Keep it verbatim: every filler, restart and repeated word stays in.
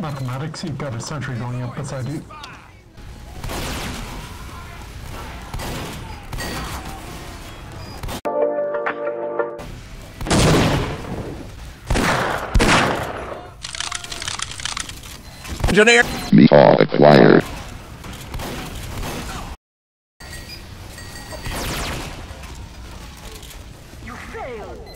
Mathematics, you've got a sentry going up beside you. Engineer. Method acquired. You failed.